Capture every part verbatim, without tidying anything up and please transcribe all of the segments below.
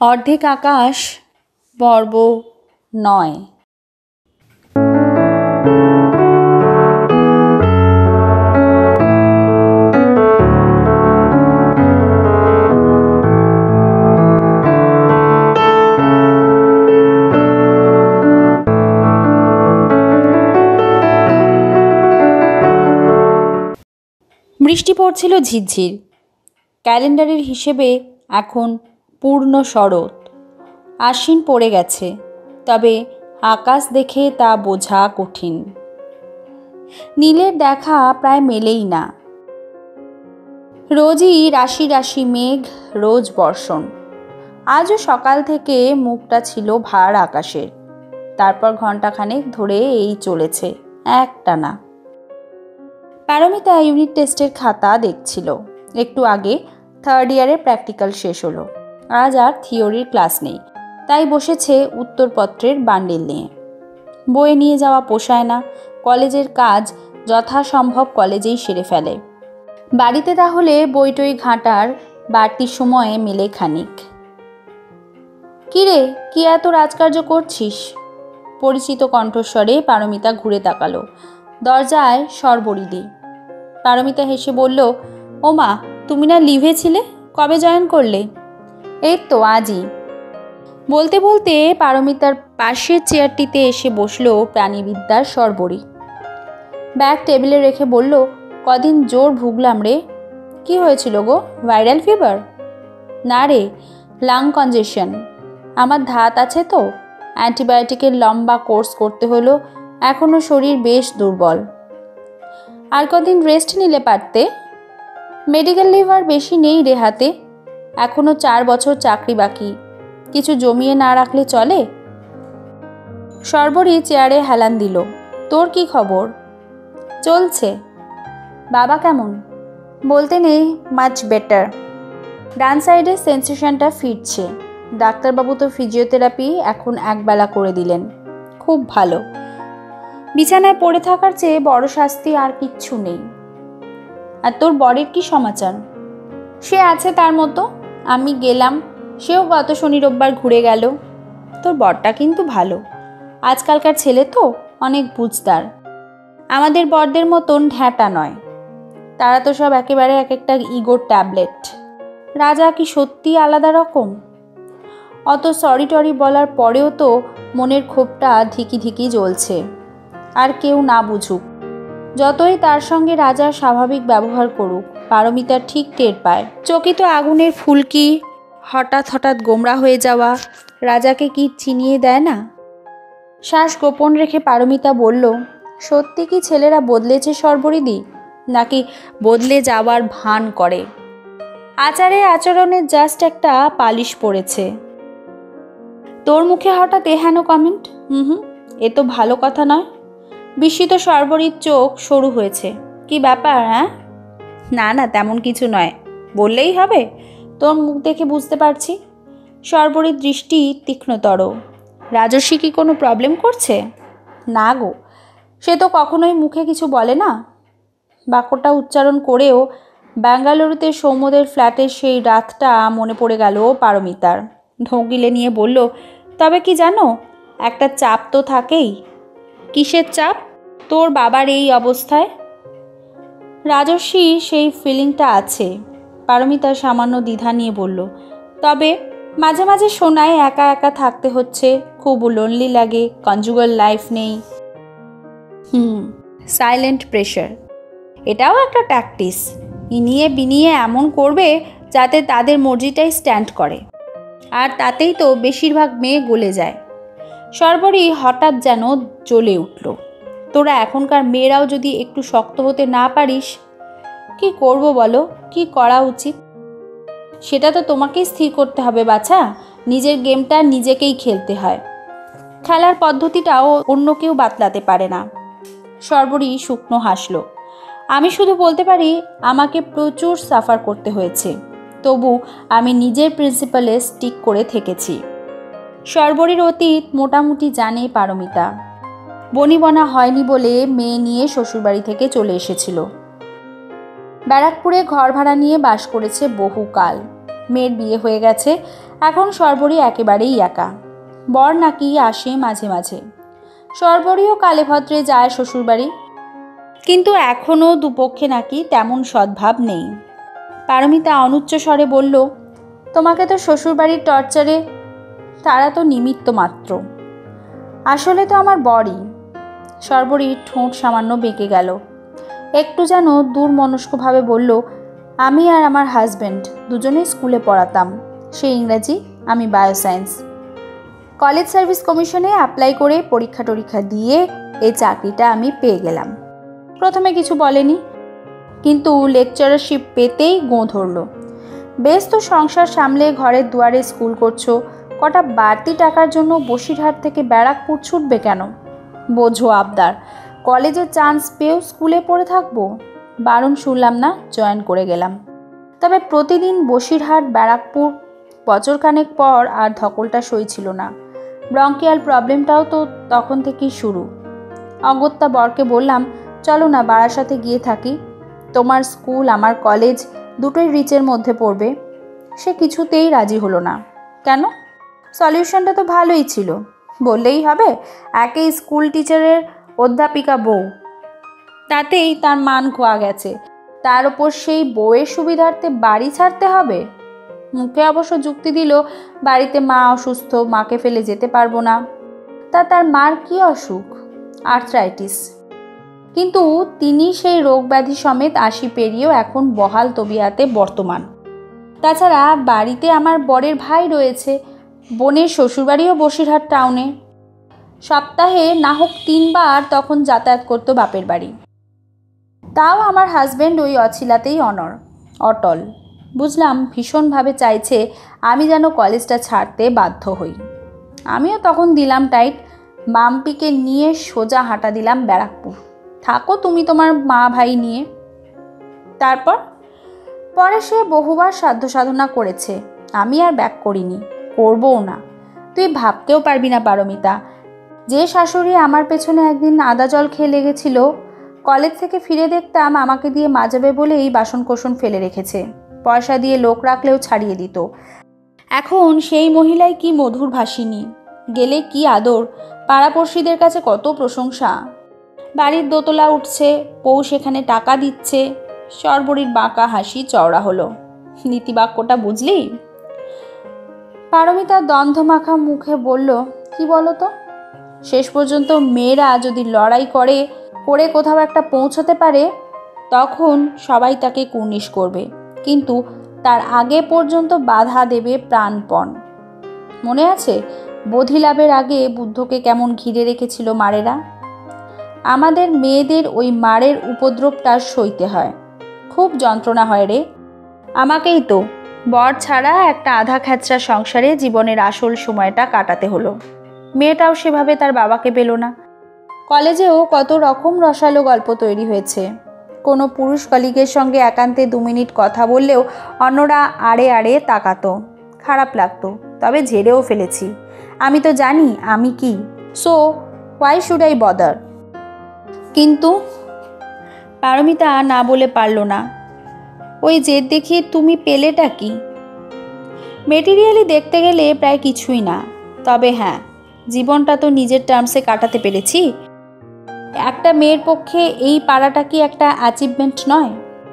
অর্ধেক আকাশ পর্ব নয়। বৃষ্টি পড়ছিল ঝিরঝির। ক্যালেন্ডারের হিসেবে এখন পূর্ণ শরৎ। আশ্বিন পড়ে গেছে, তবে আকাশ দেখে তা বোঝা কঠিন। নীলের দেখা প্রায় মেলেই না। রোজই রাশি রাশি মেঘ, রোজ বর্ষণ। আজও সকাল থেকে মুখটা ছিল ভার আকাশের। তারপর ঘণ্টাখানেক ধরে এই চলেছে একটানা। পারমিতা ইউনিট টেস্টের খাতা দেখছিল। একটু আগে থার্ড ইয়ারের প্র্যাকটিক্যাল শেষ হলো। আজ আর থিওরির ক্লাস নেই, তাই বসেছে উত্তরপত্রের বান্ডিল নিয়ে। বয়ে নিয়ে যাওয়া পোষায় না, কলেজের কাজ যথাসম্ভব কলেজেই সেরে ফেলে। বাড়িতে তাহলে বইটই ঘাঁটার বাড়তি সময়ে মেলে খানিক। কিরে, কি এত রাজকার্য করছিস? পরিচিত কণ্ঠস্বরে পারমিতা ঘুরে তাকালো। দরজায় সরবরিদি। পারমিতা হেসে বলল, ও মা, তুমি না লিভে ছিলে? কবে জয়েন করলে? এই তো আজই। বলতে বলতে পারমিতার পাশের চেয়ারটিতে এসে বসলো প্রাণীবিদ্যার সরবরি। ব্যাগ টেবিলে রেখে বলল, কদিন জোর ভুগলাম রে। কি হয়েছিল গো? Viral fever? না রে, লাং কনজেশন। আমার ধাত আছে তো, অ্যান্টিবায়োটিকের লম্বা কোর্স করতে হলো। এখনও শরীর বেশ দুর্বল। আর কদিন রেস্ট নিলে পারতে। মেডিকেল লিভ আর বেশি নেই রে হাতে। এখনও চার বছর চাকরি বাকি। কিছু জমিয়ে না রাখলে চলে? সর্বরী চেয়ারে হেলান দিল। তোর কি খবর? চলছে। বাবা কেমন? বলতে নেই, মাচ বেটার। ডান সাইডের সেন্সেশনটা ফিরছে। ডাক্তারবাবু তো ফিজিওথেরাপি এখন একবেলা করে দিলেন। খুব ভালো। বিছানায় পড়ে থাকার চেয়ে বড় শাস্তি আর কিচ্ছু নেই। আর তোর বরের কি সমাচার? সে আছে তার মতো। আমি গেলাম, সেও গত শনি রোববার ঘুরে গেল। তোর বরটা কিন্তু ভালো। আজকালকার ছেলে তো অনেক বুঝদার। আমাদের বরদের মতন ঢ্যাঁটা নয়। তারা তো সব একেবারে এক একটা ইগোর ট্যাবলেট। রাজা কি সত্যি আলাদা রকম? অত সরি টরি বলার পরেও তো মনের ক্ষোভটা ধিকি ধিকি জ্বলছে। আর কেউ না বুঝুক, যতই তার সঙ্গে রাজা স্বাভাবিক ব্যবহার করুক, পারমিতা ঠিক টের পায়। চকিত আগুনের ফুলকি হঠাৎ হঠাৎ গোমরা হয়ে যাওয়া রাজাকে কি চিনিয়ে দেয় না? শ্বাস গোপন রেখে পারমিতা বলল, সত্যি কি ছেলেরা বদলেছে সর্বরিদি, নাকি বদলে যাওয়ার ভান করে? আচারে আচরণের জাস্ট একটা পালিশ পড়েছে। তোর মুখে হঠাৎ এহেন কমেন্ট? হুম হুম এ তো ভালো কথা নয়। বিস্মিত সর্বরীর চোখ সরু হয়েছে। কি ব্যাপার? হ্যাঁ? না না, তেমন কিছু নয়। বললেই হবে? তোর মুখ দেখে বুঝতে পারছি। সর্বরীর দৃষ্টি তীক্ষ্ণতর। রাজস্বী কি কোনো প্রবলেম করছে? না গো, সে তো কখনোই মুখে কিছু বলে না। বাক্যটা উচ্চারণ করেও বেঙ্গালুরুতে সৌম্যদের ফ্ল্যাটের সেই রাতটা মনে পড়ে গেল পারমিতার। ঢোকিলে নিয়ে বলল, তবে কি জানো, একটা চাপ তো থাকেই। কিসের চাপ? তোর বাবার এই অবস্থায়। রাজস্বী সেই ফিলিংটা আছে। পারমিতা সামান্য দ্বিধা নিয়ে বলল, তবে মাঝে মাঝে শোনায় একা একা থাকতে হচ্ছে, খুব লোনলি লাগে, কনজুগাল লাইফ নেই। Hmm silent pressure. এটাও একটা ট্যাকটিস। ইনিয়ে বিনিয়ে এমন করবে যাতে তাদের মর্জিটাই স্ট্যান্ড করে। আর তাতেই তো বেশিরভাগ মেয়ে গলে যায়। সর্বরী হঠাৎ যেন জ্বলে উঠল। তোরা এখনকার মেয়েরাও যদি একটু শক্ত হতে না পারিস, কি করব বলো? কি করা উচিত? সেটা তো তোমাকেই স্থির করতে হবে বাছা। নিজের গেমটা নিজেকেই খেলতে হয়। খেলার পদ্ধতিটাও অন্য কেউ বাতলাতে পারে না। সর্বরী শুকনো হাসল। আমি শুধু বলতে পারি, আমাকে প্রচুর সাফার করতে হয়েছে, তবু আমি নিজের প্রিন্সিপালে স্টিক করে থেকেছি। সর্বরীর অতীত মোটামুটি জানে পারমিতা। বনিবনা হয়নি বলে মেয়ে নিয়ে শ্বশুরবাড়ি থেকে চলে এসেছিল। ব্যারাকপুরে ঘর ভাড়া নিয়ে বাস করেছে বহুকাল। মেয়ের বিয়ে হয়ে গেছে, এখন সর্বরী একেবারেই একা। বর নাকি আসে মাঝে মাঝে। সর্বরীও কালে ভদ্রে যায় শ্বশুরবাড়ি, কিন্তু এখনও দুপক্ষে নাকি তেমন সদ্ভাব নেই। পারমিতা অনুচ্চ স্বরে বলল, তোমাকে তো শ্বশুরবাড়ির টর্চারে তারা তো নিমিত্ত মাত্র, আসলে তো আমার বরই। সর্বরীর ঠোঁট সামান্য বেঁকে গেল। একটু যেন দূরমনস্কভাবে বলল, আমি আর আমার হাজব্যান্ড দুজনেই স্কুলে পড়াতাম, সে ইংরাজি, আমি বায়োসায়েন্স। কলেজ সার্ভিস কমিশনে অ্যাপ্লাই করে পরীক্ষা টরীক্ষা দিয়ে এই চাকরিটা আমি পেয়ে গেলাম। প্রথমে কিছু বলেনি, কিন্তু লেকচারারশিপ পেতেই গোঁ ধরল। বেশ তো সংসার সামলে ঘরের দুয়ারে স্কুল করছো, কটা বাড়তি টাকার জন্য বসিরহাট থেকে ব্যারাকপুর ছুটবে কেন? বোঝো আবদার, কলেজের চান্স পেয়েও স্কুলে পড়ে থাকবো? বারণ শুনলাম না, জয়েন করে গেলাম। তবে প্রতিদিন বসিরহাট ব্যারাকপুর বছরখানেক পর আর ধকলটা সইছিল না। ব্রঙ্কিয়াল প্রবলেমটাও তো তখন থেকেই শুরু। অগত্যা বরকে বললাম, চলো না বারাসাতে গিয়ে থাকি, তোমার স্কুল আমার কলেজ দুটোই রিচের মধ্যে পড়বে। সে কিছুতেই রাজি হলো না। কেন? সলিউশনটা তো ভালোই ছিল, বললেই হবে একই স্কুল টিচারের অধ্যাপিকা বউ, তাতেই তার মান খোয়া গেছে, তার ওপর সেই বউয়ের সুবিধার্থে বাড়ি ছাড়তে হবে। মুখে অবশ্য যুক্তি দিল, বাড়িতে মা অসুস্থ, মাকে ফেলে যেতে পারবো না। তা তার মার কি অসুখ? আর্থ্রাইটিস। কিন্তু তিনি সেই রোগ ব্যাধি সমেত আশি পেরিয়েও এখন বহাল তবিয়াতে বর্তমান। তাছাড়া বাড়িতে আমার বরের ভাই রয়েছে, বোনের শ্বশুরবাড়িও বসিরহাট টাউনে। সপ্তাহে না হোক তিনবার তখন যাতায়াত করতো বাপের বাড়ি। তাও আমার হাজব্যান্ড ওই অছিলাতেই অনর অটল। বুঝলাম ভীষণভাবে চাইছে আমি যেন কলেজটা ছাড়তে বাধ্য হই। আমিও তখন দিলাম টাইট, মাম্পিকে নিয়ে সোজা হাঁটা দিলাম ব্যারাকপুর। থাকো তুমি তোমার মা ভাই নিয়ে। তারপর পরে সে বহুবার সাধ্য সাধনা করেছে, আমি আর ব্যাক করিনি, করবও না। তুই ভাবতেও পারবি না পারমিতা, যে শাশুড়ি আমার পেছনে একদিন আদা জল খেয়ে লেগেছিল, কলেজ থেকে ফিরে দেখতাম আমাকে দিয়ে মাজাবে বলেই বাসন কোসন ফেলে রেখেছে, পয়সা দিয়ে লোক রাখলেও ছাড়িয়ে দিত। এখন সেই মহিলাই কি মধুর ভাসিনী, গেলে কি আদর, পাড়াপড়শিদের কাছে কত প্রশংসা। বাড়ির দোতলা উঠছে, পৌ সেখানে টাকা দিচ্ছে। সর্বরীর বাঁকা হাসি চওড়া হলো। নীতিবাক্যটা বুঝলি? পারমিতা দ্বন্দ্বমাখা মুখে বলল, কি বলো তো? শেষ পর্যন্ত মেয়েরা যদি লড়াই করে করে কোথাও একটা পৌঁছতে পারে, তখন সবাই তাকে কুর্নিশ করবে, কিন্তু তার আগে পর্যন্ত বাধা দেবে প্রাণপণ। মনে আছে বোধিলাভের আগে বুদ্ধকে কেমন ঘিরে রেখেছিল মারেরা? আমাদের মেয়েদের ওই মারের উপদ্রবটা সইতে হয়, খুব যন্ত্রণা হয় রে। আমাকেই তো বর ছাড়া একটা আধা খ্যাচরা সংসারে জীবনের আসল সময়টা কাটাতে হলো। মেয়েটাও সেভাবে তার বাবাকে পেল না। কলেজেও কত রকম রসালো গল্প তৈরি হয়েছে। কোনো পুরুষ কলিগের সঙ্গে একান্তে দু মিনিট কথা বললেও অন্যরা আড়ে আড়ে তাকাতো, খারাপ লাগতো, তবে ঝেড়েও ফেলেছি। আমি তো জানি আমি কি, so why should I bother? কিন্তু পারমিতা না বলে পারল না। ওই জেদ দেখিয়ে তুমি পেলেটা কি? মেটেরিয়ালি দেখতে গেলে প্রায় কিছুই না, তবে হ্যাঁ, জীবনটা তো নিজের টার্মসে কাটাতে পেরেছি। একটা মেয়ের পক্ষে এই পাড়াটা কি একটা অ্যাচিভমেন্ট নয়?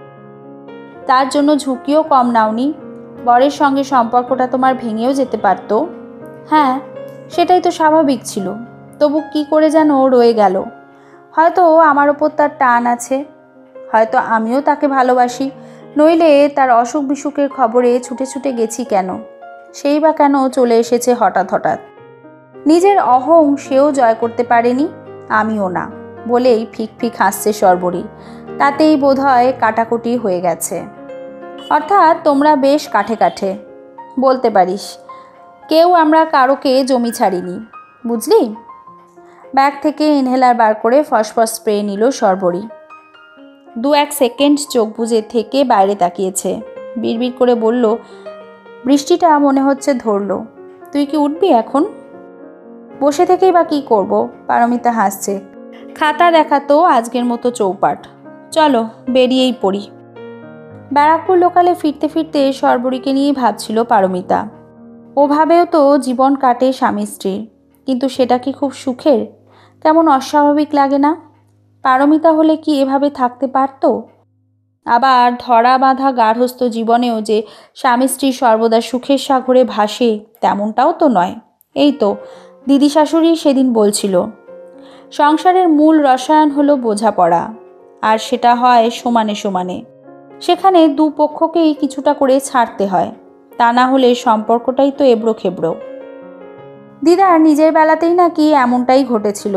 তার জন্য ঝুঁকিও কম নাওনি। বরের সঙ্গে সম্পর্কটা তোমার ভেঙেও যেতে পারত। হ্যাঁ, সেটাই তো স্বাভাবিক ছিল, তবু কি করে যেন রয়ে গেল। হয়তো আমার ওপর তার টান আছে, হয়তো আমিও তাকে ভালোবাসি, নইলে তার অসুখ বিসুখের খবরে ছুটে ছুটে গেছি কেন? সেই বা কেন চলে এসেছে হঠাৎ হঠাৎ? নিজের অহং সেও জয় করতে পারেনি, আমিও না, বলেই ফিক ফিক হাসছে সর্বরী। তাতেই বোধহয় কাটাকুটি হয়ে গেছে। অর্থাৎ তোমরা বেশ কাঠে কাঠে বলতে পারিস, কেউ আমরা কারোকে জমি ছাড়িনি, বুঝলি? ব্যাগ থেকে ইনহেলার বার করে ফসফস স্প্রে নিল সর্বরী। দু এক সেকেন্ড চোখ বুজে থেকে বাইরে তাকিয়েছে, বিড়বিড় করে বলল, বৃষ্টিটা মনে হচ্ছে ধরলো, তুই কি উঠবি এখন? বসে থেকেই বা কী করবো? পারমিতা হাসছে। খাতা দেখাতো আজকের মতো চৌপাট, চলো বেরিয়েই পড়ি। ব্যারাকপুর লোকালে ফিরতে ফিরতে সর্বরীকে নিয়েই ভাবছিল পারমিতা। ওভাবেও তো জীবন কাটে স্বামী স্ত্রীর, কিন্তু সেটা কি খুব সুখের? কেমন অস্বাভাবিক লাগে না? পারমিতা হলে কি এভাবে থাকতে পারত? আবার ধরা বাঁধা গার্হস্থ্য জীবনেও যে স্বামী স্ত্রী সর্বদা সুখের সাগরে ভাসে তেমনটাও তো নয়। এই তো দিদি শাশুড়ি সেদিন বলছিল, সংসারের মূল রসায়ন হলো বোঝাপড়া, আর সেটা হয় সমানে সমানে। সেখানে দু পক্ষকেই কিছুটা করে ছাড়তে হয়, তা না হলে সম্পর্কটাই তো এবড়ো খেবড়ো। দিদার নিজের বেলাতেই নাকি এমনটাই ঘটেছিল।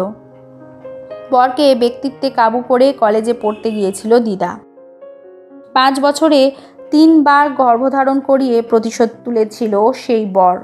বরকে ব্যক্তিত্বে কাবু করে কলেজে পড়তে গিয়েছিল দিদা। পাঁচ বছরে তিনবার গর্ভধারণ করিয়ে প্রতিশোধ তুলেছিল সেই বর।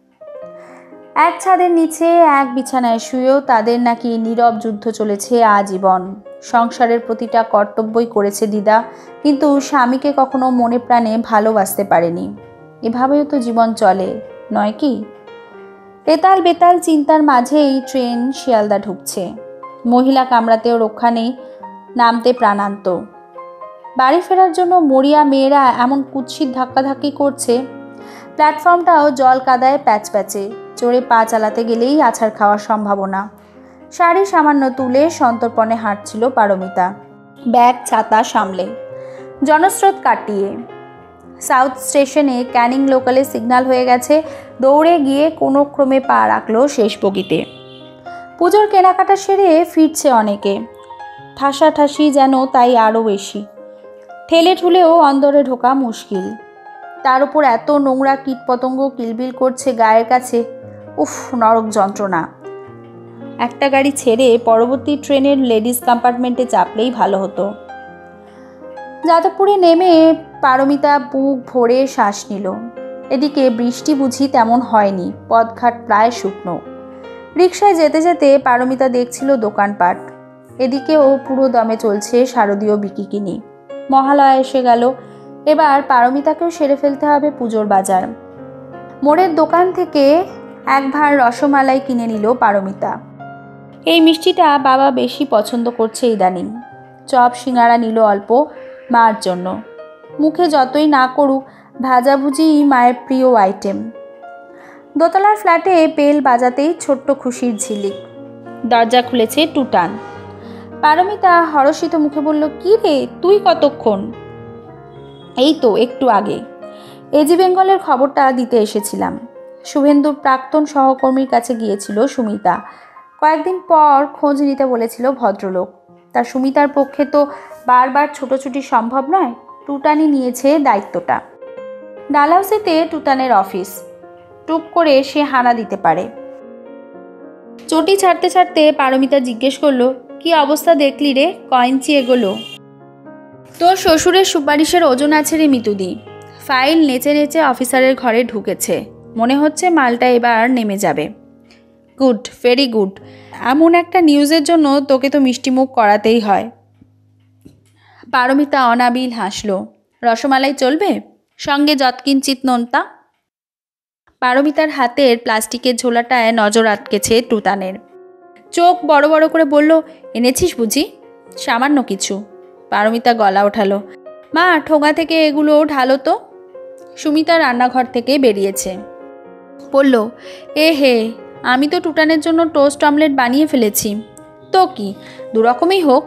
এক ছাদের নিচে এক বিছানায় শুয়েও তাদের নাকি নীরব যুদ্ধ চলেছে আজীবন। সংসারের প্রতিটা কর্তব্যই করেছে দিদা, কিন্তু স্বামীকে কখনো মনে প্রাণে ভালোবাসতে পারেনি। এভাবেও তো জীবন চলে, নয় কি? এতাল বেতাল চিন্তার মাঝেই ট্রেন শিয়ালদা ঢুকছে। মহিলা কামরাতেও রক্ষা নেই, নামতে প্রাণান্ত। বাড়ি ফেরার জন্য মরিয়া মেয়েরা এমন কুৎসিত ধাক্কাধাক্কি করছে, প্ল্যাটফর্মটাও জল কাদায় প্যাচ প্যাচে। চড়ে পা চালাতে গেলেই আছাড় খাওয়ার সম্ভাবনা। শাড়ি সামান্য তুলে সন্তর্পণে হাঁটছিল পারমিতা, ব্যাগ ছাতা সামলে, জনস্রোত কাটিয়ে। সাউথ স্টেশনে ক্যানিং লোকালে সিগন্যাল হয়ে গেছে। দৌড়ে গিয়ে কোনো ক্রমে পা রাখলো শেষ বগিতে। পুজোর কেনাকাটা সেরে ফিরছে অনেকে, ঠাসাঠাসি যেন তাই আরও বেশি। ঠেলে ঠুলেও অন্দরে ঢোকা মুশকিল। তার উপর এত নোংরা কীটপতঙ্গ কিলবিল করছে গায়ের কাছে। উফ, নরক যন্ত্রণা। একটা গাড়ি ছেড়ে পরবর্তী ট্রেনের লেডিস কম্পার্টমেন্টে চাপলেই ভালো হতো। যাদবপুরে নেমে পারমিতা বুক ভরে শ্বাস নিল। এদিকে বৃষ্টি বুঝি তেমন হয়নি, পথঘাট প্রায় শুকনো। রিকশায় যেতে যেতে পারমিতা দেখছিল দোকানপাট। এদিকেও পুরো দমে চলছে শারদীয় বিকিকিনি। মহালয়া এসে গেল, এবার পারমিতাকেও সেরে ফেলতে হবে পুজোর বাজার। মোড়ের দোকান থেকে এক ভাঁড় রসমালাই কিনে নিল পারমিতা। এই মিষ্টিটা বাবা বেশি পছন্দ করছে ইদানিং। চপ সিঙ্গারা নিল অল্প মার জন্য। মুখে যতই না করুক, ভাজাভুজিই মায়ের প্রিয় আইটেম। দোতলার ফ্ল্যাটে বেল বাজাতেই ছোট্ট খুশির ঝিলিক। দরজা খুলেছে টুটান। পারমিতা হরষিত মুখে বলল, কি রে, তুই কতক্ষণ? এই তো একটু আগে। এজি বেঙ্গলের খবরটা দিতে এসেছিলাম। শুভেন্দুর প্রাক্তন সহকর্মীর কাছে গিয়েছিল সুমিতা। কয়েকদিন পর খোঁজ নিতে বলেছিল ভদ্রলোক। তা সুমিতার পক্ষে তো বারবার ছোটোছুটি সম্ভব নয়। টুটানি নিয়েছে দায়িত্বটা। ডালহাউসিতে টুটানের অফিস। টুক করে সে হানা দিতে পারে। চটি ছাড়তে ছাড়তে পারমিতা জিজ্ঞেস করলো, কি অবস্থা দেখলি রে, কয়েঞ্চি এগোলো? তোর শ্বশুরের সুপারিশের ওজন আছে রে মিতুদি। ফাইল নেচে নেচে অফিসারের ঘরে ঢুকেছে। মনে হচ্ছে মালটা এবার নেমে যাবে। Good, very good. এমন একটা নিউজের জন্য তোকে তো মিষ্টিমুখ করাতেই হয়। পারমিতা অনাবিল হাসল। রসমালাই চলবে, সঙ্গে যৎকিঞ্চিত নোনতা। পারমিতার হাতের প্লাস্টিকের ঝোলাটায় নজর আটকেছে টুটানের। চোখ বড় বড় করে বলল, এনেছিস বুঝি? সামান্য কিছু। পারমিতা গলা ওঠালো, মা ঠোঙা থেকে এগুলো ঢালো তো। সুমিতা রান্নাঘর থেকে বেরিয়েছে। বলল, এ হে, আমি তো টুটানের জন্য টোস্ট অমলেট বানিয়ে ফেলেছি। তো কি, দুরকমই হোক,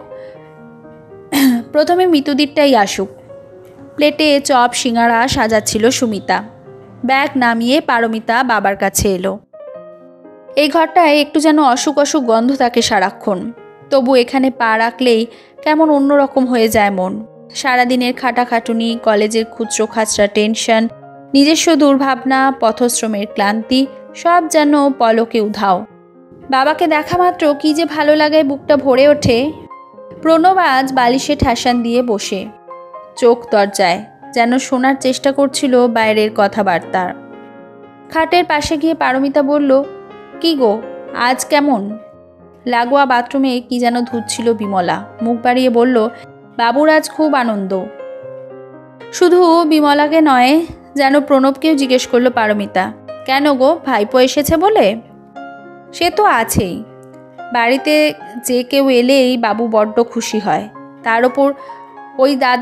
প্রথমে মিতুদিরটাই আসুক। প্লেটে চপ সিঙ্গারা সাজাচ্ছিল সুমিতা। ব্যাগ নামিয়ে পারমিতা বাবার কাছে এলো। এই ঘরটায় একটু যেন অসুখ অসুখ গন্ধ থাকে সারাক্ষণ। তবু এখানে পা রাখলেই কেমন অন্যরকম হয়ে যায় মন। সারাদিনের খাটাখাটুনি, কলেজের খুচরো খাচরা টেনশন, নিজস্ব দুর্ভাবনা, পথশ্রমের ক্লান্তি, সব যেন পলকে উধাও। বাবাকে দেখা মাত্র কি যে ভালো লাগায় বুকটা ভরে ওঠে। প্রণব আজ বালিশে ঠাসান দিয়ে বসে, চোখ দরজায়, যেন শোনার চেষ্টা করছিল বাইরের কথাবার্তা। খাটের পাশে গিয়ে পারমিতা বলল, কি গো, আজ কেমন? লাগোয়া বাথরুমে কি যেন ধুচ্ছিল বিমলা। মুখ বাড়িয়ে বলল, বাবুর আজ খুব আনন্দ। শুধু বিমলাকে নয়, যেন প্রণবকেও জিজ্ঞেস করলো পারমিতা, কেন গো, ভাইপো এসেছে বলে? সে তো আছেই, বাড়িতে যে কেউ এলেই বাবু বড্ড খুশি হয়। তার ওপর ওই দাদা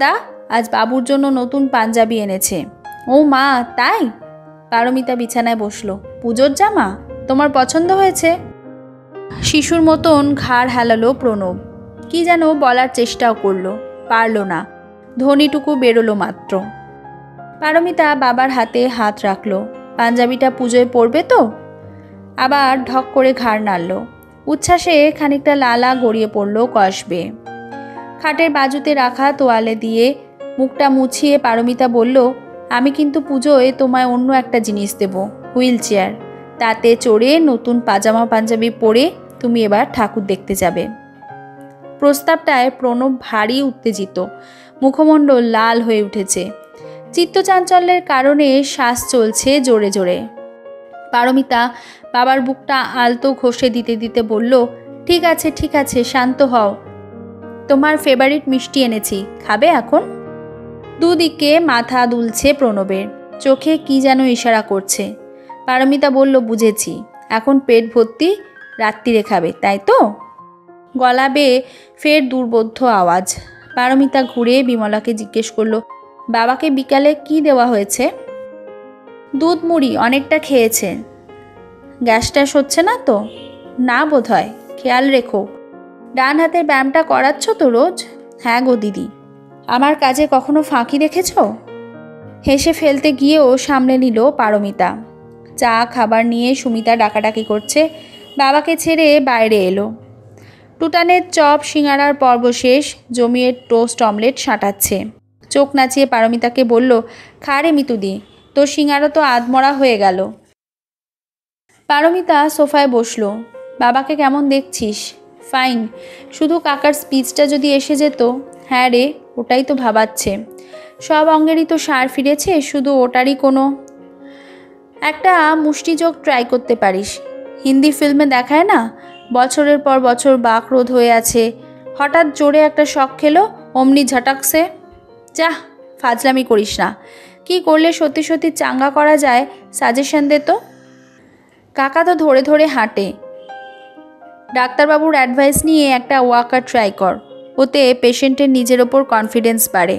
আজ বাবুর জন্য নতুন পাঞ্জাবি এনেছে। ও মা, তাই? পারমিতা বিছানায় বসলো। পুজোর জামা তোমার পছন্দ হয়েছে? শিশুর মতন ঘাড় হেলালো প্রণব। কি যেন বলার চেষ্টাও করলো, পারল না, ধ্বনিটুকু বেরোলো মাত্র। পারমিতা বাবার হাতে হাত রাখলো। পাঞ্জাবিটা পুজোয় পরবে তো? আবার ঢক করে ঘাড় নাড়ল। উচ্ছ্বাসে খানিকটা লালা গড়িয়ে পড়ল কষবে। খাটের বাজুতে রাখা তোয়ালে দিয়ে মুখটা মুছিয়ে পারমিতা বলল, আমি কিন্তু পুজোয় তোমায় অন্য একটা জিনিস দেব, হুইল চেয়ার। তাতে চড়ে নতুন পাজামা পাঞ্জাবি পরে তুমি এবার ঠাকুর দেখতে যাবে। প্রস্তাবটায় প্রণব ভারী উত্তেজিত, মুখমণ্ডল লাল হয়ে উঠেছে। চিত্তচাঞ্চল্যের কারণে শ্বাস চলছে জোরে জোরে। পারমিতা বাবার বুকটা আলতো ঘষে দিতে দিতে বলল, ঠিক আছে ঠিক আছে, শান্ত হও। তোমার ফেভারিট মিষ্টি এনেছি, খাবে এখন? দুদিকে মাথা দুলছে প্রণবের, চোখে কি যেন ইশারা করছে। পারমিতা বলল, বুঝেছি, এখন পেট ভর্তি রাত্রিরে খাবে, তাই তো? গলা বেয়ে ফের দুর্বোধ্য আওয়াজ। পারমিতা ঘুরে বিমলাকে জিজ্ঞেস করল, বাবাকে বিকালে কি দেওয়া হয়েছে? দুধ মুড়ি অনেকটা খেয়েছে। গ্যাস ট্যাস হচ্ছে না তো? না বোধ হয়, খেয়াল রেখো। ডান হাতের ব্যায়ামটা করাচ্ছ তো রোজ? হ্যাঁ গো দিদি। আমার কাজে কখনো ফাঁকি রেখেছ? হেসে ফেলতে গিয়েও সামনে নিল পারমিতা। চা খাবার নিয়ে সুমিতা ডাকাডাকি করছে। বাবাকে ছেড়ে বাইরে এলো। টুটানের চপ সিঙ্গারার পর্ব শেষ, জমিয়ে টোস্ট অমলেট সাঁটাচ্ছে। চোখ নাচিয়ে পারমিতাকে বলল, খা রে মিতুদি, তোর সিঙ্গারা তো আধমরা হয়ে গেল। পারমিতা সোফায় বসলো। বাবাকে কেমন দেখছিস? ফাইন, শুধু কাকার স্পিচটা যদি এসে যেত। হ্যাঁ রে, ওটাই তো ভাবাচ্ছে। সব অঙ্গেরই তো সার ফিরেছে, শুধু ওটারই কোনো একটা মুষ্টিযোগ ট্রাই করতে পারিস। হিন্দি ফিল্মে দেখায় না, বছরের পর বছর বাকরোধ হয়ে আছে, হঠাৎ জোরে একটা শখ খেলো, অমনি ঝটাকসে। যাহ, ফাজলামি করিস না। কি করলে সত্যি সত্যি চাঙ্গা করা যায়, সাজেশন দে তো। কাকা তো ধরে ধরে হাঁটে। ডাক্তারবাবুর অ্যাডভাইস নিয়ে একটা ওয়াকার ট্রাই কর, ওতে পেশেন্টের নিজের ওপর কনফিডেন্স বাড়ে।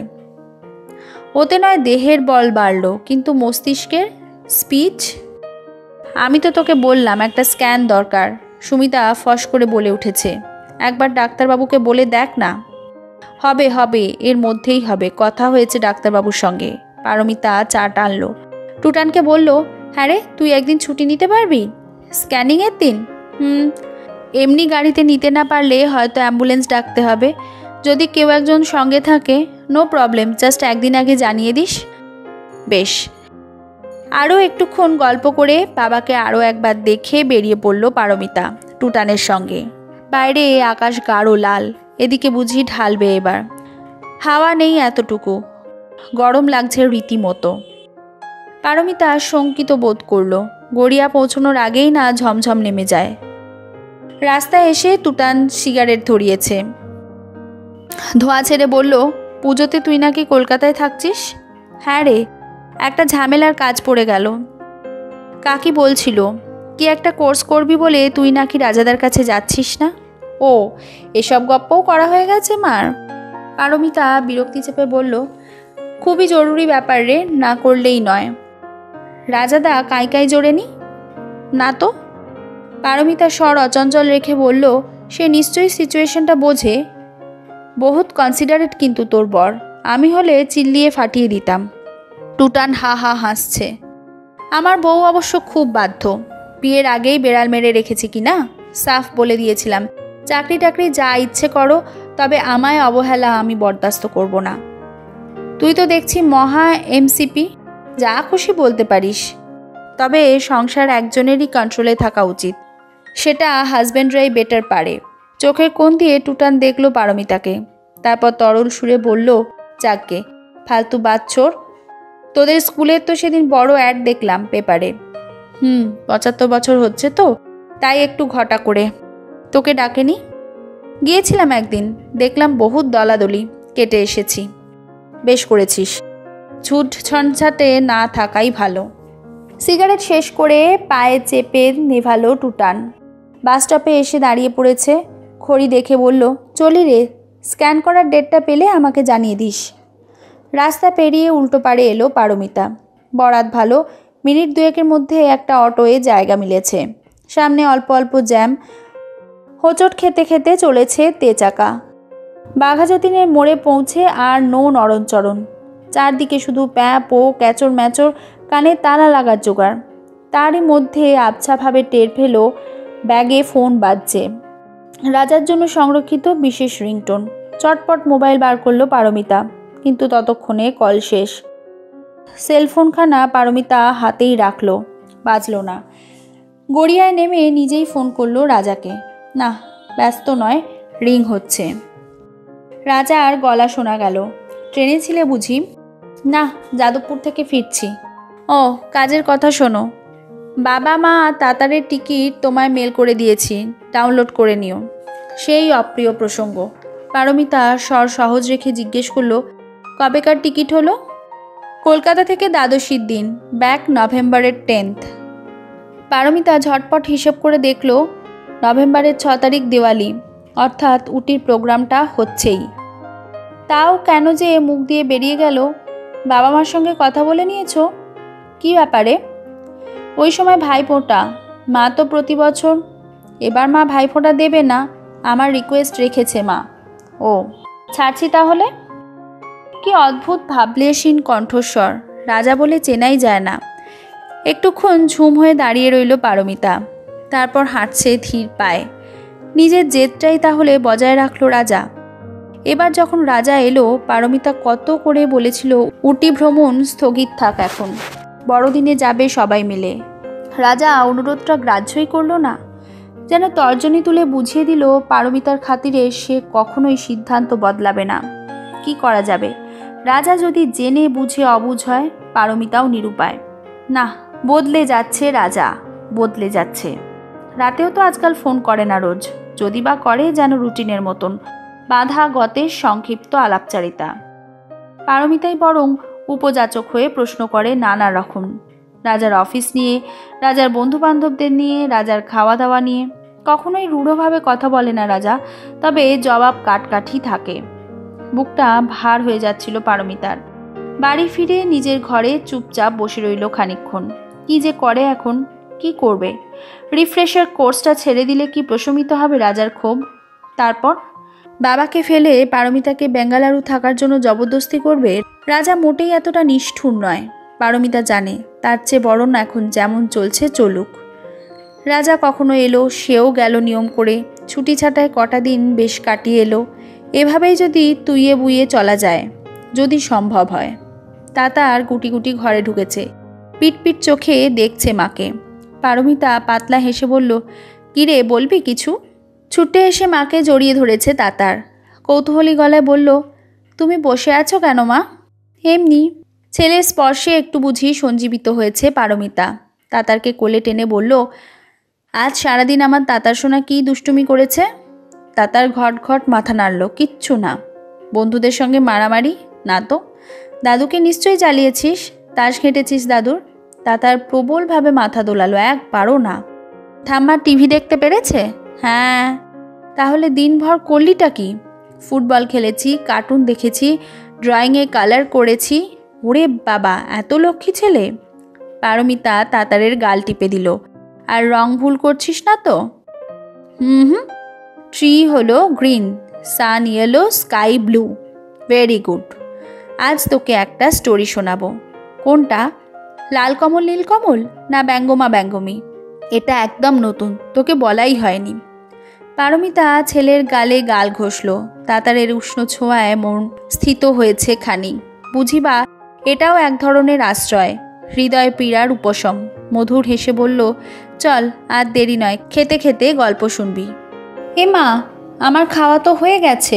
ওতে নয় দেহের বল বাড়ল, কিন্তু মস্তিষ্কের স্পিচ? আমি তো তোকে বললাম একটা স্ক্যান দরকার। সুমিতা ফস করে বলে উঠেছে, একবার ডাক্তারবাবুকে বলে দেখ না। হবে হবে, এর মধ্যেই হবে, কথা হয়েছে ডাক্তারবাবুর সঙ্গে। পারমিতা চা টানলো। টুটানকে বলল, হ্যাঁ রে, তুই একদিন ছুটি নিতে পারবি স্ক্যানিংয়ের দিন? হুম, এমনি গাড়িতে নিতে না পারলে হয়তো অ্যাম্বুলেন্স ডাকতে হবে। যদি কেউ একজন সঙ্গে থাকে, নো প্রবলেম, জাস্ট একদিন আগে জানিয়ে দিস। বেশ। আরও একটুক্ষণ গল্প করে বাবাকে আরও একবার দেখে বেরিয়ে পড়ল পারমিতা টুটানের সঙ্গে। বাইরে আকাশ গাঢ় লাল, এদিকে বুঝি ঢালবে এবার। হাওয়া নেই এতটুকু, গরম লাগছে রীতিমতো। পারমিতা শঙ্কিত বোধ করল, গড়িয়া পৌঁছানোর আগেই না ঝমঝম নেমে যায়। রাস্তায় এসে টুটান সিগারেট ধরিয়েছে। ধোঁয়া ছেড়ে বলল, পুজোতে তুই নাকি কলকাতায় থাকছিস? হ্যাঁ রে, একটা ঝামেলার কাজ পড়ে গেল। কাকি বলছিল কি একটা কোর্স করবি বলে তুই নাকি রাজাদার কাছে যাচ্ছিস না। ও, এসব গপ্পও করা হয়ে গেছে মার? পারমিতা বিরক্তি চেপে বলল, খুবই জরুরি ব্যাপার রে, না করলেই নয়। রাজাদা কাই কাই জোড়েনি? না তো। পারমিতা স্বর অচঞ্চল রেখে বলল, সে নিশ্চয়ই সিচুয়েশনটা বোঝে। বহুত কনসিডারেট কিন্তু তোর বর, আমি হলে চিল্লিয়ে ফাটিয়ে দিতাম। টুটান হা হা হাসছে। আমার বউ অবশ্য খুব বাধ্য, বিয়ের আগেই বেড়াল মেরে রেখেছি কিনা, সাফ বলে দিয়েছিলাম, চাকরি টাকরি যা ইচ্ছে করো, তবে আমায় অবহেলা আমি বরদাস্ত করব না। তুই তো দেখছি মহা এমসিপি, যা খুশি বলতে পারিস, তবে সংসার একজনেরই কন্ট্রোলে থাকা উচিত, সেটা হাজব্যান্ডরাই বেটার পারে। চোখের কোণ দিয়ে টুটান দেখল পারমিতাকে, তারপর তরল সুরে বলল, যাকগে, ফালতু বাচ্চোর। তোদের স্কুলের তো সেদিন বড় অ্যাড দেখলাম পেপারে। হুম, পঁচাত্তর বছর হচ্ছে তো, তাই একটু ঘটা করে। তোকে ডাকেনি? গিয়েছিলাম একদিন, দেখলাম বহুত দলাদলি, কেটে এসেছি। বেশ করেছিস, ঝুট ঝঞ্ঝাটে না থাকাই ভালো। সিগারেট শেষ করে পায়ে চেপে নেভালো টুটান। বাসস্টপে এসে দাঁড়িয়ে পড়েছে। ঘড়ি দেখে বলল, চলি রে, স্ক্যান করার ডেটটা পেলে আমাকে জানিয়ে দিস। রাস্তা পেরিয়ে উল্টো পাড়ে এলো পারমিতা। বরাত ভালো, মিনিট দুয়েকের মধ্যে একটা অটোয়ে জায়গা মিলেছে। সামনে অল্প অল্প জ্যাম, হোঁচট খেতে খেতে চলেছে তেচাকা। বাঘা যতীনের মোড়ে পৌঁছে আর নো নরণচরণ। চারদিকে শুধু প্যাঁ পো ক্যাচর ম্যাচর, কানে তালা লাগার জোগাড়। তারই মধ্যে আবছাভাবে টের পেল ব্যাগে ফোন বাজছে। রাজার জন্য সংরক্ষিত বিশেষ রিংটোন। চটপট মোবাইল বার করলো পারমিতা, কিন্তু ততক্ষণে কল শেষ। সেলফোনখানা পারমিতা হাতেই রাখলো, বাজলো না। গড়িয়ায় নেমে নিজেই ফোন করলো রাজাকে। না, ব্যস্ত নয়, রিং হচ্ছে। রাজার গলা শোনা গেল। ট্রেনে ছিলে বুঝি? না, যাদবপুর থেকে ফিরছি। ও, কাজের কথা শোনো, বাবা মা তাতারের টিকিট তোমায় মেল করে দিয়েছি, ডাউনলোড করে নিও। সেই অপ্রিয় প্রসঙ্গ। পারমিতা স্বর সহজ রেখে জিজ্ঞেস করলো, কবেকার টিকিট হলো? কলকাতা থেকে দ্বাদশীর দিন, ব্যাক নভেম্বরের টেন্থ। পারমিতা ঝটপট হিসেব করে দেখল, নভেম্বরের ছ তারিখ দিওয়ালি, অর্থাৎ উটির প্রোগ্রামটা হচ্ছেই। তাও কেন যে মুখ দিয়ে বেরিয়ে গেল? বাবা মার সঙ্গে কথা বলে নিয়েছ? কি ব্যাপারে? ওই সময় ভাইফোঁটা, মা তো প্রতি বছর। এবার মা ভাইফোঁটা দেবে না, আমার রিকোয়েস্ট রেখেছে মা। ও, ছাড়ছি তাহলে। কি অদ্ভুত ভাবলেশীন কণ্ঠস্বর, রাজা বলে চেনাই যায় না। একটুক্ষণ ঝুম হয়ে দাঁড়িয়ে রইল পারমিতা, তারপর হাঁটছে ধীর পায়ে। নিজের জেদটাই তাহলে বজায় রাখলো রাজা। এবার যখন রাজা এলো, পারমিতা কত করে বলেছিল উটি ভ্রমণ স্থগিত থাক, এখন বড়দিনে যাবে সবাই মিলে। রাজা অনুরোধটা গ্রাহ্যই করল না, যেন তর্জনী তুলে বুঝিয়ে দিল পারমিতার খাতিরে সে কখনোই সিদ্ধান্ত বদলাবে না। কি করা যাবে? রাজা যদি জেনে বুঝে অবুঝ হয়, পারমিতাও নিরুপায়। না, বদলে যাচ্ছে রাজা, বদলে যাচ্ছে। রাতেও তো আজকাল ফোন করে না রোজ, যদি বা করে যেন রুটিনের মতন, বাঁধা গতের সংক্ষিপ্ত আলাপচারিতা। পারমিতাই বরং উপযাচক হয়ে প্রশ্ন করে নানা রকম, রাজার অফিস নিয়ে, রাজার বন্ধু বান্ধবদের নিয়ে, রাজার খাওয়া দাওয়া নিয়ে। কখনোই রূঢ়ভাবে কথা বলে না রাজা, তবে জবাব কাটকাঠি থাকে। বুকটা ভার হয়ে যাচ্ছিল পারমিতার। বাড়ি ফিরে নিজের ঘরে চুপচাপ বসে রইল খানিকক্ষণ। কি যে করে এখন, কি করবে? রিফ্রেশার কোর্সটা ছেড়ে দিলে কি প্রশমিত হবে রাজার ক্ষোভ? তারপর বাবাকে ফেলে পারমিতাকে বেঙ্গালুরু থাকার জন্য জবরদস্তি করবে? রাজা মোটেই এতটা নিষ্ঠুর নয়, পারমিতা জানে। তার চেয়ে বরং এখন যেমন চলছে চলুক। রাজা কখনো এলো, সেও গেল নিয়ম করে। ছুটি ছাটায় কটা দিন বেশ কাটিয়ে এলো। এভাবেই যদি তুইয়ে বুইয়ে চলা যায়, যদি সম্ভব হয়। তাতার গুটি গুটি ঘরে ঢুকেছে, পিটপিট চোখে দেখছে মাকে। পারমিতা পাতলা হেসে বলল, কিরে, বলবি কিছু? ছুটে এসে মাকে জড়িয়ে ধরেছে তাতার। কৌতূহলী গলায় বলল, তুমি বসে আছো কেন মা? এমনি। ছেলের স্পর্শে একটু বুঝি সঞ্জীবিত হয়েছে পারমিতা। তাতারকে কোলে টেনে বলল, আজ সারাদিন আমার তাতার সোনা কি দুষ্টুমি করেছে? তাতার ঘট ঘট মাথা নাড়ল। কিচ্ছু না। বন্ধুদের সঙ্গে মারামারি? না তো। দাদুকে নিশ্চয়ই জ্বালিয়েছিস, তাস ঘেঁটেছিস দাদুর? তাতার প্রবলভাবে মাথা দোলালো। একবারও না। ঠাম্মা টিভি দেখতে পেরেছে? হ্যাঁ। তাহলে দিনভর করলিটা কি? ফুটবল খেলেছি, কার্টুন দেখেছি, ড্রয়িংয়ে কালার করেছি। ওরে বাবা, এত লক্ষ্মী ছেলে! পারমিতা তাতারের গাল টিপে দিল। আর রং ভুল করছিস না তো? Hmm hmm. ট্রি হলো green, sun yellow, sky blue. Very good. আজ তোকে একটা স্টোরি শোনাবো। কোনটা? লাল কমল নীল কমল না ব্যঙ্গমা ব্যঙ্গমী? এটা একদম নতুন, তোকে বলাই হয়নি। পারমিতা ছেলের গালে গাল ঘষল। তাতারের উষ্ণ ছোঁয়ায় মন স্থিত হয়েছে খানি। বুঝিবা এটাও এক ধরনের আশ্রয়, হৃদয় পীড়ার উপশম। মধুর হেসে বলল, চল, আর দেরি নয়, খেতে খেতে গল্প শুনবি। এ মা, আমার খাওয়া তো হয়ে গেছে।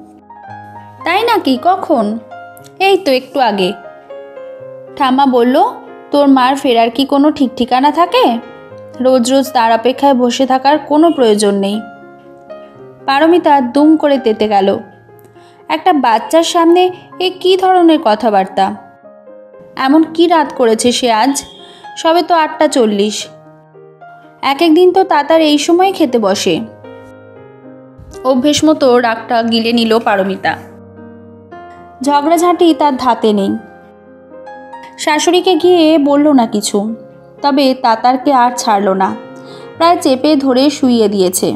তাই নাকি? কখন? এই তো একটু আগে। ঠাম্মা বলল, তোর মার ফেরার কি কোনো ঠিক ঠিকানা থাকে? রোজ রোজ তার অপেক্ষায় বসে থাকার কোনো প্রয়োজন নেই। পারমিতা দুম করে তেতে গেল। একটা বাচ্চার সামনে এ কি ধরনের কথাবার্তা? এমন কি রাত করেছে সে আজ? সবে তো আটটা চল্লিশ। এক একদিন তো তাতার এই সময় খেতে বসে। অভ্যেস মতো রাগটা গিলে নিল পারমিতা। ঝগড়াঝাঁটি তার ধাতে নেই। শাশুড়িকে গিয়ে বলল না কিছু, তবে তাতারকে আর ছাড়ল না, প্রায় চেপে ধরে শুইয়ে দিয়েছে।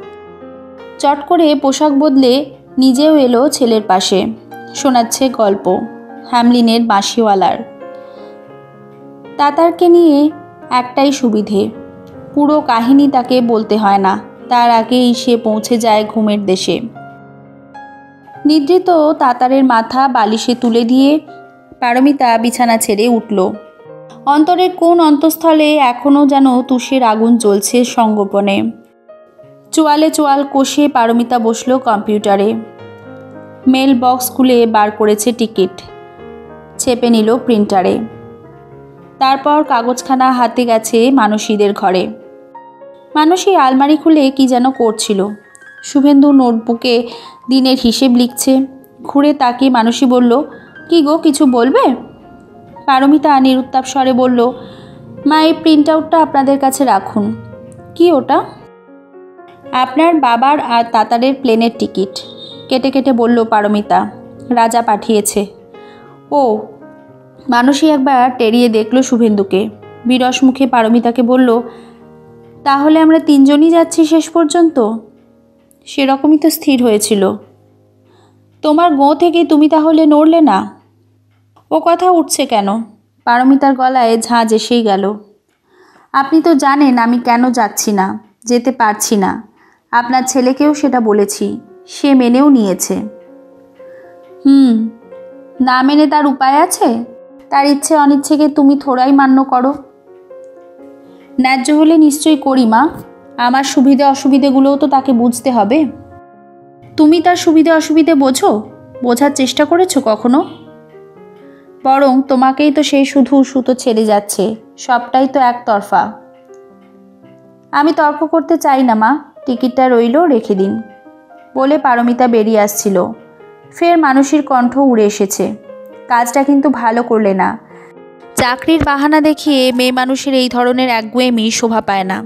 চট করে পোশাক বদলে নিজেও এলো ছেলের পাশে, শোনাচ্ছে গল্প হ্যামলিনের বাঁশিওয়ালার। তাতারকে নিয়ে একটাই সুবিধে, পুরো কাহিনী তাকে বলতে হয় না, তার আগেই সে পৌঁছে যায় ঘুমের দেশে। নিদ্রিত তাতারের মাথা বালিশে তুলে দিয়ে পারমিতা বিছানা ছেড়ে উঠল। অন্তরের কোন অন্তঃস্থলে এখনও যেন তুষের আগুন জ্বলছে সঙ্গোপনে। চোয়ালে চোয়াল কষে পারমিতা বসল কম্পিউটারে। মেল বক্স খুলে বার করেছে টিকিট, চেপে নিল প্রিন্টারে। তারপর কাগজখানা হাতে গেছে মানসীদের ঘরে। মানসী আলমারি খুলে কি যেন করছিল। শুভেন্দু নোটবুকে দিনের হিসেব লিখছে। ঘুরে তাকিয়ে মানসী বলল, কি গো, কিছু বলবে? পারমিতা নিরুত্তাপ স্বরে বলল, মা, এই প্রিন্ট আউটটা আপনাদের কাছে রাখুন। কি ওটা? আপনার বাবার আর তাতারের প্লেনের টিকিট, কেটে কেটে বলল পারমিতা। রাজা পাঠিয়েছে। ও। মানসী একবার টেরিয়ে দেখল শুভেন্দুকে। বিরস মুখে পারমিতাকে বলল, তাহলে আমরা তিনজনই যাচ্ছি শেষ পর্যন্ত? সেরকমই তো স্থির হয়েছিল। তোমার গোঁ থেকে তুমি তাহলে নড়লে না? ও কথা উঠছে কেন? পারমিতার গলায় ঝাঁঝ এসেই গেল। আপনি তো জানেন আমি কেন যাচ্ছি না, যেতে পারছি না। আপনার ছেলেকেও সেটা বলেছি, সে মেনেও নিয়েছে। হুম, না মেনে তার উপায় আছে? তার ইচ্ছে অনিচ্ছেকে তুমি থোড়াই মান্য করো। ন্যায্য হলে নিশ্চয়ই করি মা, আমার সুবিধে অসুবিধেগুলোও তো তাকে বুঝতে হবে। তুমি তার সুবিধে অসুবিধে বোঝো? বোঝার চেষ্টা করেছো কখনো? বরং তোমাকেই তো সেই শুধু সুতো ছেড়ে যাচ্ছে, সবটাই তো একতরফা। আমি তর্ক করতে চাই না মা, টিকিটটা রইল, রেখে দিন। বলে পারমিতা বেরিয়ে আসছিল। ফের মানসীর কণ্ঠ উড়ে এসেছে, কাজটা কিন্তু ভালো করলে না। চাকরির বাহানা দেখিয়ে মেয়ে মানুষের এই ধরনের একগুঁয়েমি শোভা পায় না।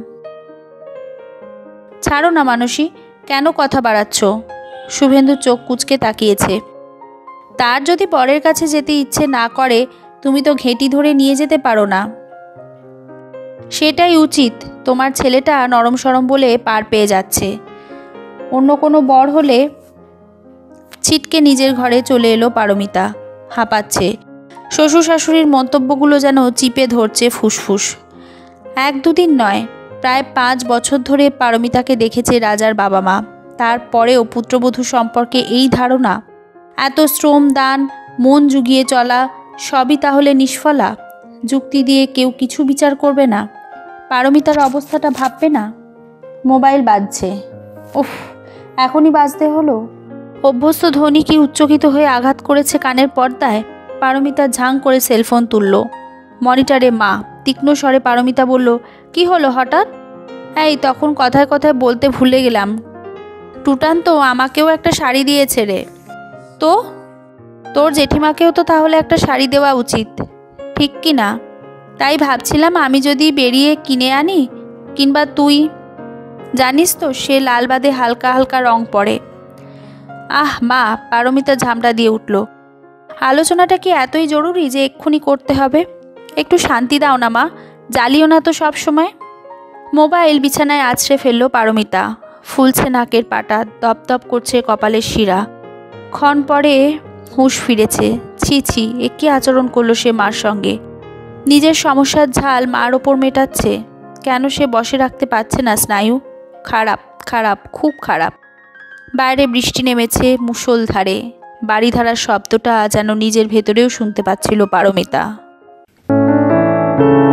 ছাড়ো না মানসী, কেন কথা বাড়াচ্ছ? শুভেন্দু চোখ কুঁচকে তাকিয়েছে। তার যদি পরের কাছে যেতে ইচ্ছে না করে, তুমি তো ঘেঁটি ধরে নিয়ে যেতে পারো না? সেটাই উচিত। তোমার ছেলেটা নরম সরম বলে পার পেয়ে যাচ্ছে। অন্য কোনো বর হলে। ছিটকে নিজের ঘরে চলে এলো পারমিতা। হাঁপাচ্ছে। শ্বশুর শাশুড়ির মন্তব্যগুলো যেন চিপে ধরছে ফুসফুস। এক দুদিন নয়, প্রায় পাঁচ বছর ধরে পারমিতাকে দেখেছে রাজার বাবা মা। তারপরেও পুত্রবধূ সম্পর্কে এই ধারণা, এত শ্রম দান, মন জুগিয়ে চলা, সবই তাহলে নিষ্ফলা? যুক্তি দিয়ে কেউ কিছু বিচার করবে না? পারমিতার অবস্থাটা ভাববে না? মোবাইল বাজছে। উফ, এখনই বাজতে হলো। অভ্যস্ত ধ্বনি কি উচ্চকিত হয়ে আঘাত করেছে কানের পর্দায়। পারমিতা ঝাং করে সেলফোন তুলল। মনিটরে মা। তীক্ষ্ণ স্বরে পারমিতা বলল, কি হলো হঠাৎ? এই, তখন কথায় কথায় বলতে ভুলে গেলাম, টুটান তো আমাকেও একটা শাড়ি দিয়েছে রে। তো তোর জেঠিমাকেও তো তাহলে একটা শাড়ি দেওয়া উচিত, ঠিক কি না? তাই ভাবছিলাম আমি যদি বেরিয়ে কিনে আনি, কিংবা তুই। জানিস তো সে লাল বাদে হালকা হালকা রং পড়ে। আহ মা, পারমিতা ঝামটা দিয়ে উঠল। আলোচনাটা কি এতই জরুরি যে এক্ষুনি করতে হবে? একটু শান্তি দাও না মা, জ্বালিও না তো সব সময়। মোবাইল বিছানায় আছড়ে ফেলল পারমিতা। ফুলছে নাকের পাটা, দপদপ করছে কপালের শিরা। ক্ষণ পরে হুঁশ ফিরেছে। ছি ছি, এ কি আচরণ করলো সে মার সঙ্গে? নিজের সমস্যার ঝাল মার ওপর মেটাচ্ছে। কেন সে বসে রাখতে পারছে না স্নায়ু? খারাপ, খারাপ, খুব খারাপ। বাইরে বৃষ্টি নেমেছে মুষলধারে। বাড়িধারার শব্দটা যেন নিজের ভেতরেও শুনতে পাচ্ছিল পারমিতা।